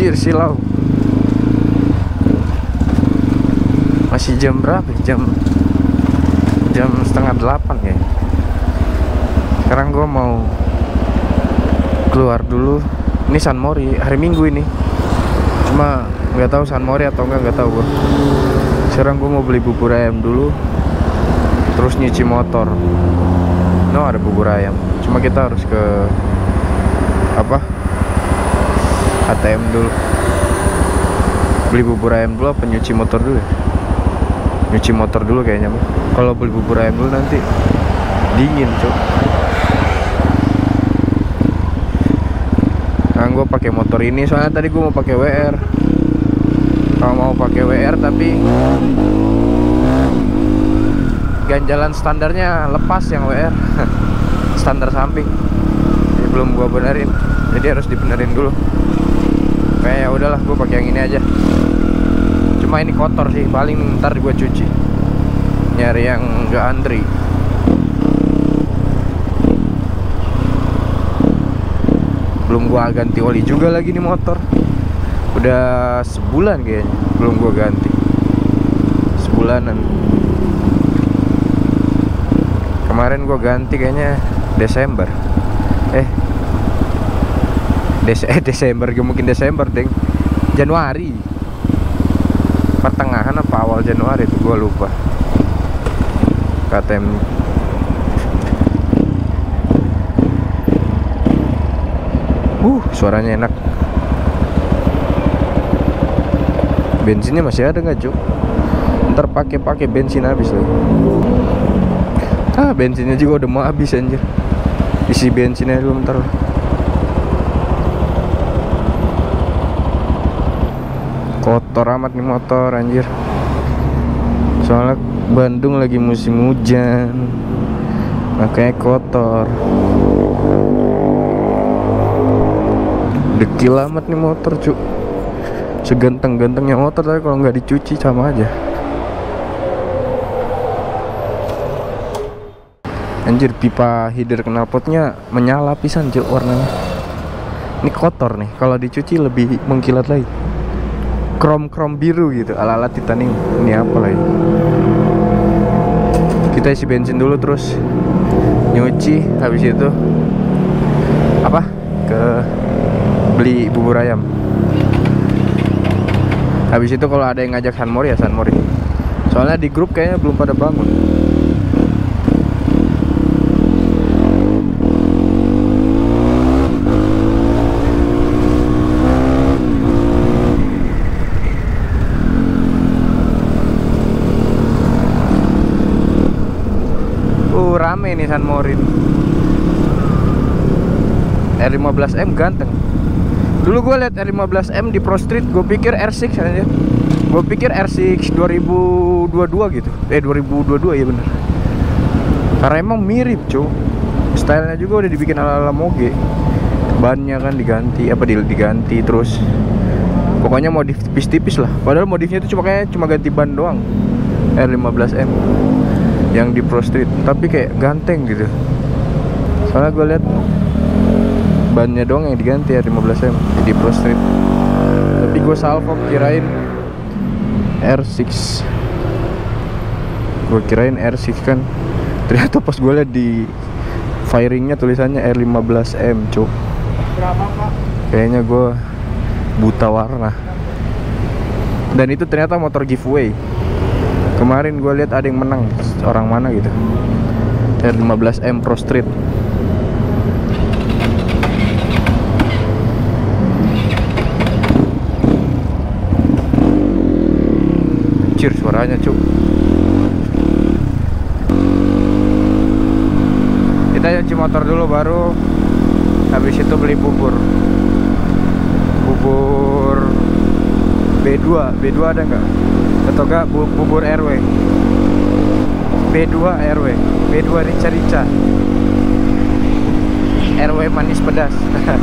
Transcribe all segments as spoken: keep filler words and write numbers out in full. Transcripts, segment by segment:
Anjir silau. Masih jam berapa? Jam Jam setengah delapan ya. Sekarang gue mau keluar dulu. Ini San Mori, hari Minggu ini. Cuma nggak tahu San Mori atau enggak, nggak tahu gue. Sekarang gue mau beli bubur ayam dulu, terus nyuci motor. No, ada bubur ayam. Cuma kita harus ke apa? A T M dulu. Beli bubur ayam dulu apa nyuci motor dulu ya? Nyuci motor dulu kayaknya. Kalau beli bubur ayam dulu nanti dingin, cok. Nah, gue pakai motor ini soalnya tadi gue mau pakai W R. Kalau mau pakai W R tapi ganjalan standarnya lepas yang W R. Standar samping. Jadi belum gue benerin. Jadi harus dibenerin dulu. Kayak ya udahlah, gue pakai yang ini aja. Cuma ini kotor sih, paling ntar gue cuci. Nyari yang enggak antri. Belum gua ganti oli juga lagi nih motor. Udah sebulan kayaknya belum gua ganti. Sebulanan. Kemarin gua ganti kayaknya Desember. Eh Des eh Desember, mungkin Desember, deng. Januari. Pertengahan apa awal Januari itu gua lupa. K T M. Uh, suaranya enak. Bensinnya masih ada nggak, Cuk? Ntar pakai-pakai bensin habis lagi. Ah, bensinnya juga udah mau habis anjir. Isi bensinnya dulu bentar. Kotor amat nih motor anjir. Soalnya Bandung lagi musim hujan. Makanya kotor. Dekil amat nih motor, cuk. Seganteng-gantengnya motor tapi kalau nggak dicuci sama aja. Anjir, pipa header knalpotnya menyala pisan, cuk, warnanya. Ini kotor nih, kalau dicuci lebih mengkilat lagi. Krom-krom biru gitu, ala-ala titanium. Ini apa lagi? Kita isi bensin dulu terus nyuci, habis itu apa? Ke beli bubur ayam. Habis itu kalau ada yang ngajak San Mori ya San Mori. Soalnya di grup kayaknya belum pada bangun. Uh, rame nih San Mori. R lima belas M ganteng. Dulu gue liat R lima belas M di Pro Street, gue pikir R enam aja. Gue pikir R enam dua ribu dua puluh dua gitu. Eh dua ribu dua puluh dua ya bener. Karena emang mirip, cuy. Stylenya juga udah dibikin ala-ala moge. Bannya kan diganti, apa diganti terus. Pokoknya modif tipis-tipis lah. Padahal modifnya itu cuma kayak cuma ganti ban doang. R lima belas M yang di Pro Street, tapi kayak ganteng gitu. Soalnya gue liat bannya doang yang diganti R lima belas M di Pro Street. Tapi gue salvo kirain R enam. Gue kirain R enam kan. Ternyata pas gue liat di firingnya tulisannya R lima belas M, cuk. Berapa, Pak? Kayaknya gue buta warna. Dan itu ternyata motor giveaway. Kemarin gue liat ada yang menang, orang mana gitu. R lima belas M Pro Street. Anjir suaranya, cuk. Kita cuci motor dulu baru habis itu beli bubur. Bubur B dua, B dua ada nggak? Atau enggak bu bubur R W? B dua R W, B dua rica-rica. R W manis pedas.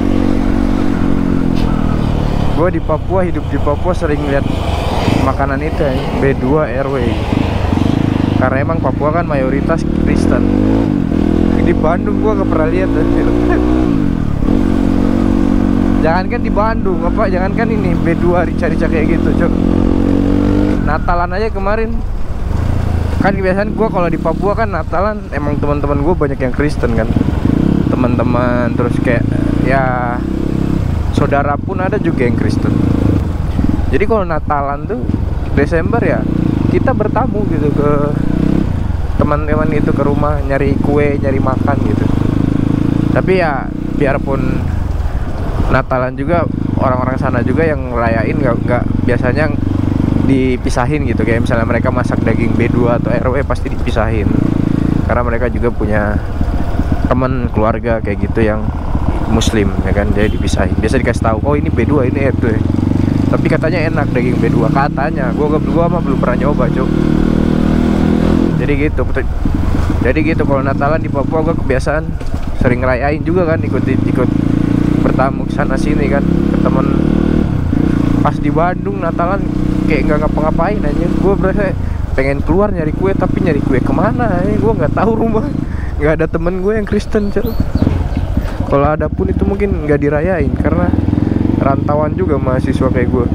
Gue di Papua, hidup di Papua sering lihat makanan itu ya, B dua R W. Karena emang Papua kan mayoritas Kristen. Di Bandung gua gak pernah lihat. Jangankan di Bandung, apa jangankan ini B dua rica-rica kayak gitu, Cok. Natalan aja kemarin. Kan kebiasaan gue kalau di Papua kan Natalan emang teman-teman gue banyak yang Kristen kan. Teman-teman terus kayak ya saudara pun ada juga yang Kristen. Jadi kalau Natalan tuh Desember ya kita bertamu gitu ke teman-teman itu, ke rumah nyari kue, nyari makan gitu. Tapi ya biarpun Natalan juga orang-orang sana juga yang ngerayain nggak nggak biasanya dipisahin gitu, kayak misalnya mereka masak daging B dua atau R W pasti dipisahin karena mereka juga punya teman keluarga kayak gitu yang muslim ya kan, jadi dipisahin. Biasa dikasih tahu, oh ini B dua, ini R W. Tapi katanya enak daging B dua katanya. Gua gua mah belum pernah nyoba, Cuk. Jadi gitu. Jadi gitu kalau Natalan di Papua gua kebiasaan sering ngerayain juga kan, ikut ikut bertamu sana sini kan ke temen. Pas di Bandung Natalan kayak nggak ngapa-ngapain aja. Gue berasa pengen keluar nyari kue, tapi nyari kue kemana? Eh, gue nggak tahu rumah, nggak ada temen gue yang Kristen, Cel. Kalau ada pun itu mungkin nggak dirayain karena rantauan juga mahasiswa kayak gue.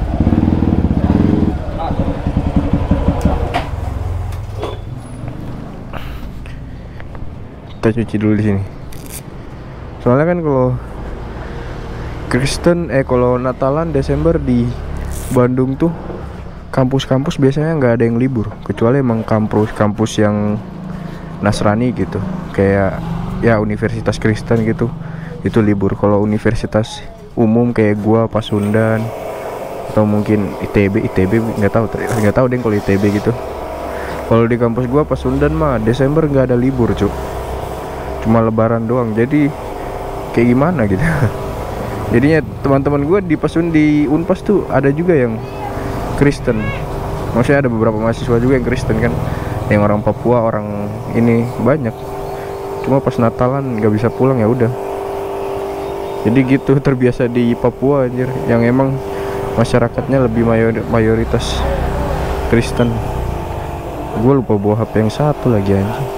Kita cuci dulu di sini. Soalnya kan kalau Kristen eh kalau Natalan Desember di Bandung tuh kampus-kampus biasanya nggak ada yang libur, kecuali emang kampus-kampus yang Nasrani gitu, kayak ya universitas Kristen gitu, itu libur. Kalau universitas umum kayak gua Pasundan atau mungkin I T B, I T B nggak tahu, nggak tahu deh kalau I T B gitu. Kalau di kampus gua Pasundan mah Desember nggak ada libur, Cuk, cuma Lebaran doang. Jadi kayak gimana gitu. Jadinya teman-teman gue di Pasun di Unpas tuh ada juga yang Kristen. Maksudnya ada beberapa mahasiswa juga yang Kristen kan, yang orang Papua, orang ini banyak. Cuma pas Natalan nggak bisa pulang ya udah. Jadi gitu, terbiasa di Papua anjir, yang emang masyarakatnya lebih mayor, mayoritas Kristen. Gue lupa bawa H P yang satu lagi anjir.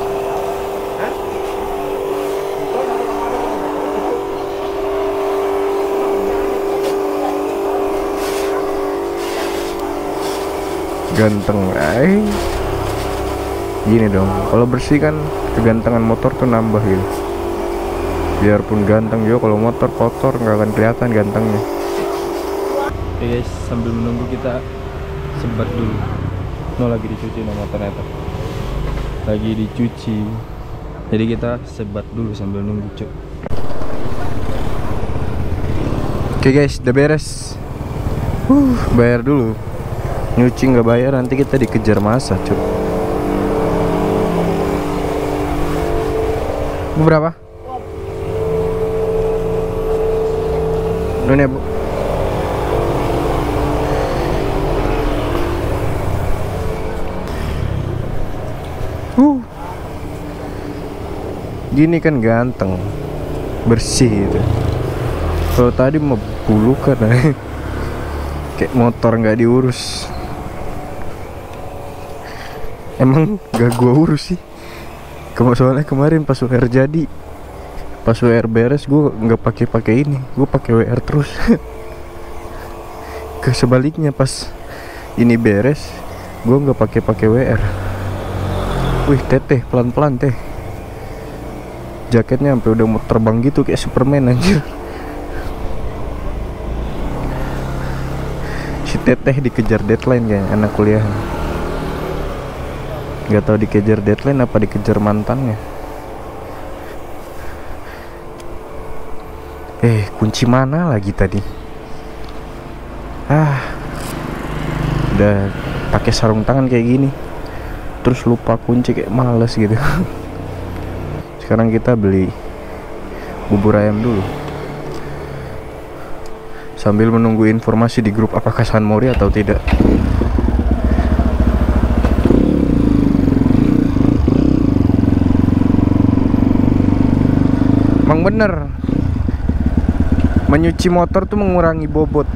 Ganteng, eh gini dong, kalau bersih kan kegantengan motor tuh nambah gitu. Biarpun ganteng juga, kalau motor kotor nggak akan kelihatan gantengnya. Oke guys, sambil menunggu kita sebat dulu. No, lagi dicuci no motornya tuh, lagi dicuci. Jadi kita sebat dulu sambil nunggu, Cuk. Oke guys, udah beres. Uh, bayar dulu. Nyuci nggak bayar nanti kita dikejar masa, Cuk. Bu berapa? Ini ya, Bu. Uh. Gini kan ganteng, bersih gitu. Kalau tadi mau bulukan kayak motor nggak diurus. Emang gak gua urus sih. Soalnya kemarin pas W R jadi, pas W R beres gua nggak pakai pakai ini, gua pakai W R terus. Ke sebaliknya pas ini beres, gua nggak pakai pakai W R. Wih, teteh pelan-pelan teh. Jaketnya sampai udah mau terbang gitu kayak Superman anjir. Si teteh dikejar deadline kayaknya, anak kuliah. Gak tahu dikejar deadline apa dikejar mantannya. Eh, kunci mana lagi tadi? Ah, udah pakai sarung tangan kayak gini, terus lupa kunci, kayak males gitu. Sekarang kita beli bubur ayam dulu, sambil menunggu informasi di grup apakah San Mori atau tidak. Emang bener, menyuci motor tuh mengurangi bobot.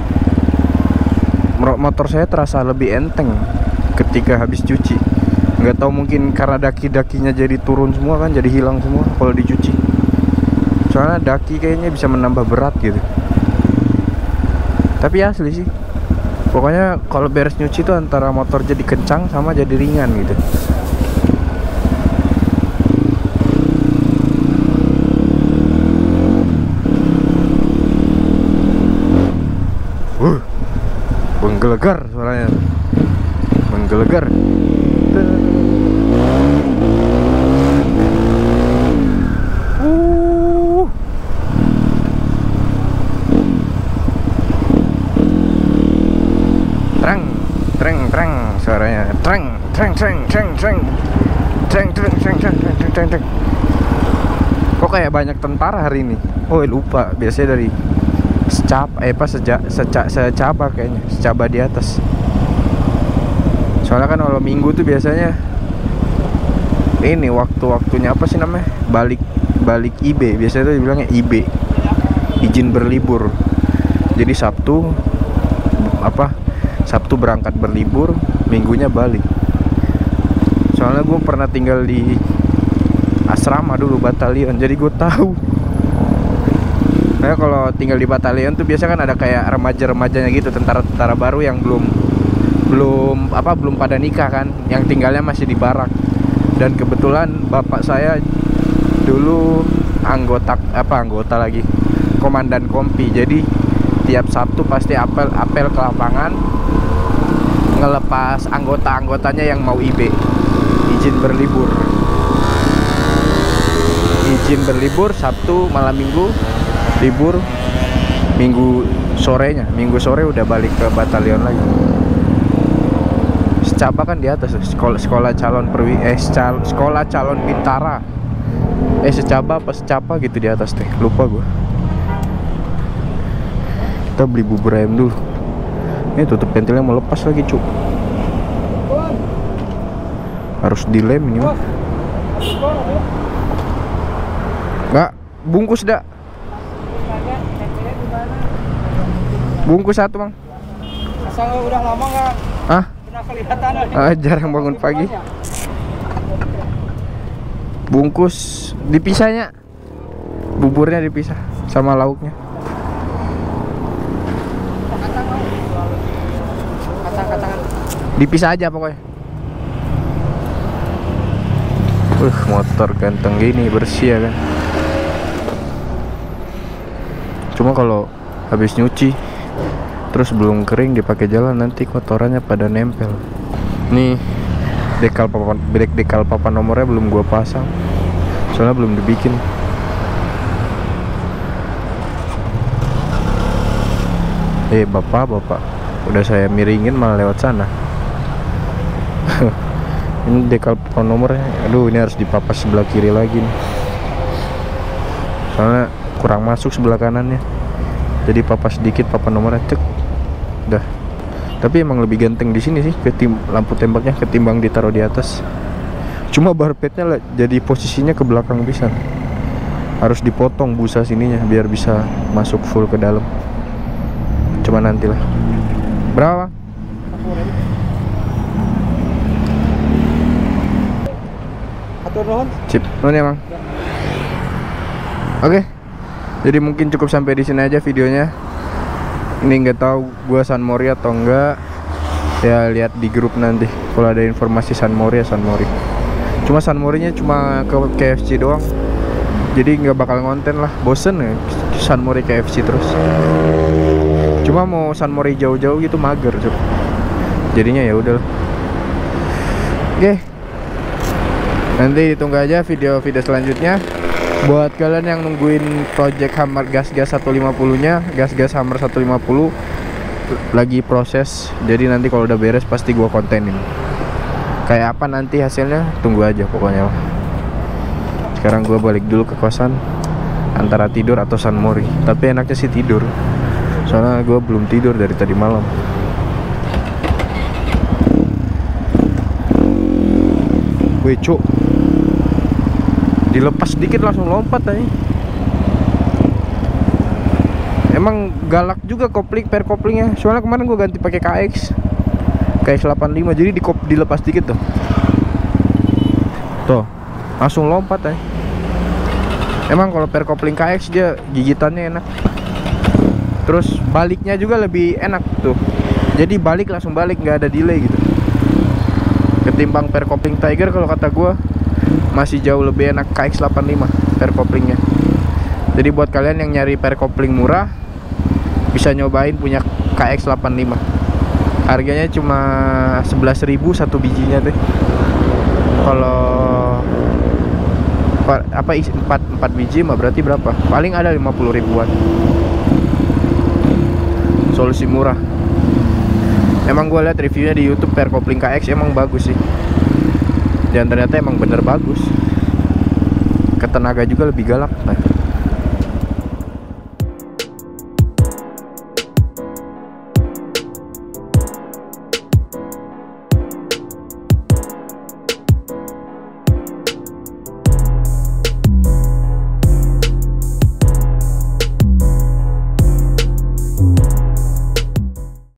Motor saya terasa lebih enteng ketika habis cuci. Nggak tahu, mungkin karena daki-dakinya jadi turun semua kan, jadi hilang semua kalau dicuci. soalnya daki kayaknya bisa menambah berat gitu. Tapi asli sih, pokoknya kalau beres nyuci tuh antara motor jadi kencang sama jadi ringan gitu. Uh, menggelegar suaranya, menggelegar. Uh. Treng, treng, treng suaranya. Treng, treng, treng, treng, treng, treng, treng, treng, treng, treng, treng, treng. Kok kayak banyak tentara hari ini? Oh lupa, biasanya dari secap, eh apa seja, seca, secaba kayaknya, secaba di atas. Soalnya kan kalau minggu tuh biasanya ini waktu-waktunya apa sih namanya? Balik balik I B, biasanya tuh dibilangnya I B, izin berlibur. Jadi Sabtu apa? Sabtu berangkat berlibur, minggunya balik. Soalnya gue pernah tinggal di asrama dulu, batalion, jadi gue tahu. Nah kalau tinggal di batalion tuh biasa kan ada kayak remaja-remajanya gitu, tentara-tentara baru yang belum belum apa belum pada nikah kan, yang tinggalnya masih di barak. Dan kebetulan bapak saya dulu anggota apa anggota lagi komandan kompi, jadi tiap Sabtu pasti apel apel ke lapangan ngelepas anggota-anggotanya yang mau I B, izin berlibur. Izin berlibur Sabtu malam Minggu libur, Minggu sorenya, Minggu sore udah balik ke batalion lagi. Secaba kan di atas, sekolah sekolah calon perwi eh sekolah calon bintara. Eh secaba apa secapa gitu di atas teh, lupa gua. Kita beli bubur ayam dulu. Ini tutup pentilnya mau lepas lagi, cuk. Harus dilem ini mah. Enggak, bungkus dah. Bungkus satu, Bang. Asal udah lama enggak Hah? pernah kelihatan. Ah, jarang bangun pagi. Bungkus dipisahnya. Buburnya dipisah sama lauknya. Kacang-kacangan Dipisah aja pokoknya. Uh, motor ganteng gini, bersih ya kan. Cuma kalau habis nyuci terus belum kering dipakai jalan, nanti kotorannya pada nempel. Nih dekal papan, dekal papan nomornya belum gua pasang, soalnya belum dibikin. Eh bapak bapak, udah saya miringin malah lewat sana. Ini dekal papan nomornya, aduh ini harus dipapas sebelah kiri lagi nih, soalnya kurang masuk sebelah kanannya. Jadi papas sedikit papan nomornya, cek, dah. Tapi emang lebih ganteng di sini sih, ketim lampu tembaknya ketimbang ditaruh di atas. Cuma barpetnya lah, jadi posisinya ke belakang bisa. Harus dipotong busa sininya biar bisa masuk full ke dalam. Cuma nantilah. Berapa? Atur nuhun. Sip, nuhun ya, Bang. Oke. Jadi mungkin cukup sampai di sini aja videonya. Ini nggak tahu gua San Mori atau enggak. Ya lihat di grup nanti. Kalau ada informasi San Mori ya San Mori. Cuma San Morinya cuma ke K F C doang. Jadi nggak bakal ngonten lah. Bosen ya San Mori K F C terus. Cuma mau San Mori jauh-jauh gitu mager, Cuk. Jadinya ya udahlah. Oke. Nanti ditunggu aja video-video selanjutnya. Buat kalian yang nungguin project Hammer gas-gas seratus lima puluh nya, gas-gas Hammer seratus lima puluh lagi proses. Jadi nanti kalau udah beres pasti gua kontenin. Kayak apa nanti hasilnya tunggu aja pokoknya. Sekarang gua balik dulu ke kosan, antara tidur atau San Mori. Tapi enaknya sih tidur, soalnya gua belum tidur dari tadi malam. Wih cuk, dilepas sedikit langsung lompat aja. Emang galak juga kopling per koplingnya. Soalnya kemarin gue ganti pakai K X K X delapan puluh lima, jadi di dilepas dikit tuh. Tuh, langsung lompat aja. Emang kalau per kopling K X dia gigitannya enak. Terus baliknya juga lebih enak tuh. Jadi balik langsung balik, nggak ada delay gitu. Ketimbang per kopling Tiger kalau kata gua masih jauh lebih enak K X delapan lima per koplingnya. Jadi buat kalian yang nyari per kopling murah bisa nyobain punya K X delapan lima. Harganya cuma sebelas ribu satu bijinya tuh. Kalau apa isi empat empat biji mah berarti berapa? Paling ada lima puluh ribuan. Solusi murah. Emang gue lihat reviewnya di YouTube per kopling K X emang bagus sih. Dan ternyata emang bener bagus. Ketenaga juga lebih galak. Nah,